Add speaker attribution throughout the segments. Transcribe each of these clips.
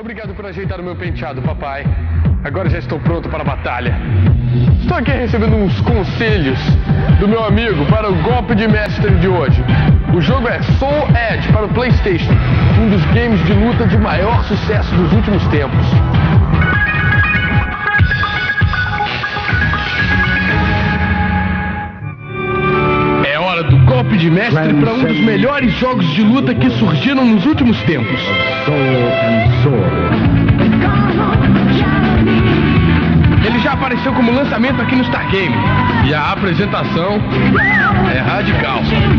Speaker 1: Obrigado por ajeitar o meu penteado, papai. Agora já estou pronto para a batalha. Estou aqui recebendo uns conselhos do meu amigo para o golpe de mestre de hoje. O jogo é Soul Edge para o PlayStation, um dos games de luta de maior sucesso dos últimos tempos. É hora do golpe de mestre para um dos melhores jogos de luta que surgiram nos últimos tempos. Ele já apareceu como lançamento aqui no Stargame e a apresentação é radical.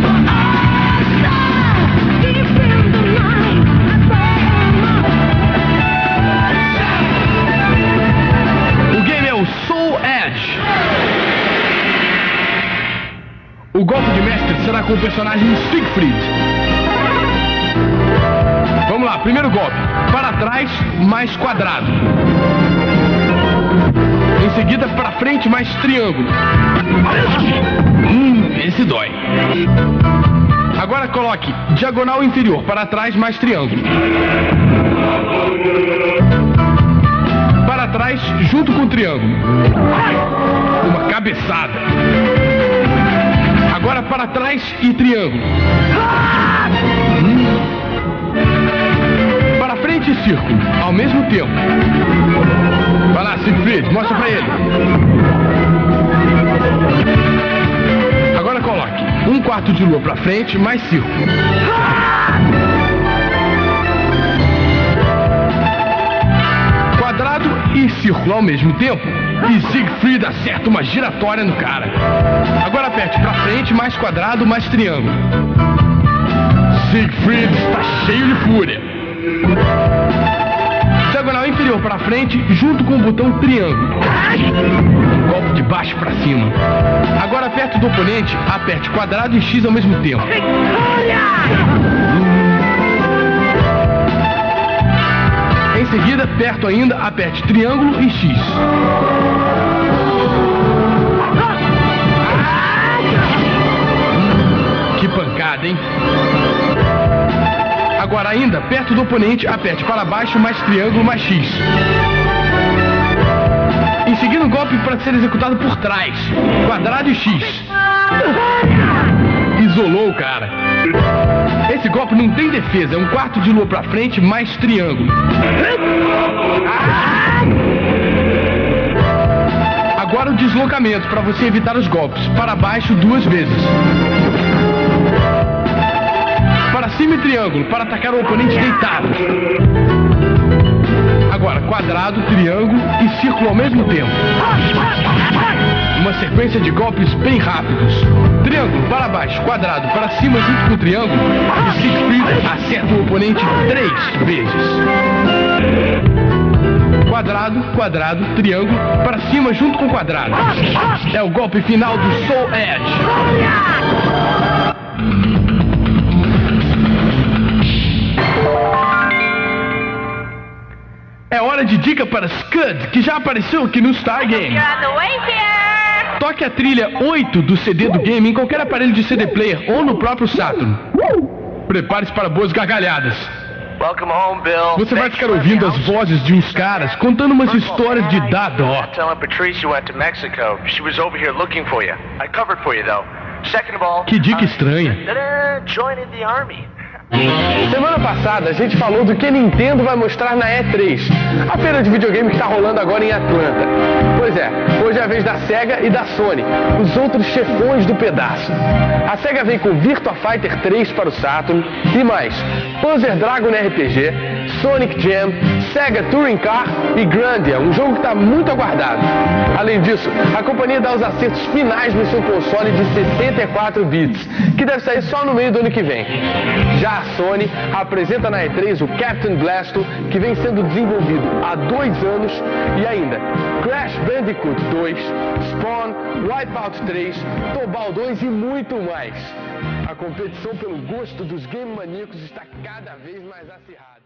Speaker 1: O game é o Soul Edge. O golpe de mestre será com o personagem Siegfried. Vamos lá, primeiro golpe. Para trás, mais quadrado. Em seguida, para frente, mais triângulo. Esse dói. Agora coloque diagonal inferior, para trás, mais triângulo. Para trás, junto com o triângulo. Uma cabeçada. Agora para trás e triângulo. Para frente e círculo, ao mesmo tempo. Vai lá, Siegfried, mostra pra ele. Agora coloque um quarto de lua pra frente, mais círculo. Quadrado e círculo ao mesmo tempo. E Siegfried acerta uma giratória no cara. Agora aperte pra frente, mais quadrado, mais triângulo. Siegfried está cheio de fúria. Diagonal inferior para frente, junto com o botão triângulo. Golpe de baixo para cima. Agora perto do oponente, aperte quadrado e X ao mesmo tempo. Em seguida, perto ainda, aperte triângulo e X. Que pancada, hein? Agora ainda, perto do oponente, aperte para baixo, mais triângulo, mais X. Em seguida, o golpe para ser executado por trás. Quadrado e X. Isolou o cara. Esse golpe não tem defesa, é um quarto de lua para frente, mais triângulo. Agora o deslocamento, para você evitar os golpes. Para baixo 2 vezes. Para cima e triângulo, para atacar o oponente deitado. Agora, quadrado, triângulo e círculo ao mesmo tempo. Uma sequência de golpes bem rápidos. Triângulo, para baixo, quadrado, para cima junto com o triângulo. E Siegfried acerta o oponente 3 vezes. Quadrado, quadrado, triângulo, para cima junto com o quadrado. É o golpe final do Soul Edge. É hora de dica para Scud, que já apareceu aqui no Stargame. Toque a trilha 8 do CD do game em qualquer aparelho de CD player ou no próprio Saturn. Prepare-se para boas gargalhadas. Você vai ficar ouvindo as vozes de uns caras contando umas histórias de dar dó. Que dica estranha. Semana passada a gente falou do que a Nintendo vai mostrar na E3, a feira de videogame que está rolando agora em Atlanta. Pois é, hoje é a vez da Sega e da Sony, os outros chefões do pedaço. A Sega vem com Virtua Fighter 3 para o Saturn e mais, Panzer Dragoon RPG, Sonic Jam, Sega Touring Car e Grandia, um jogo que está muito aguardado. Além disso, a companhia dá os acertos finais no seu console de 64 bits, que deve sair só no meio do ano que vem. Já a Sony apresenta na E3 o Captain Blasto, que vem sendo desenvolvido há 2 anos, e ainda Crash Bandicoot 2, Spawn, Wipeout 3, Tobal 2 e muito mais. A competição pelo gosto dos game maníacos está cada vez mais acirrada.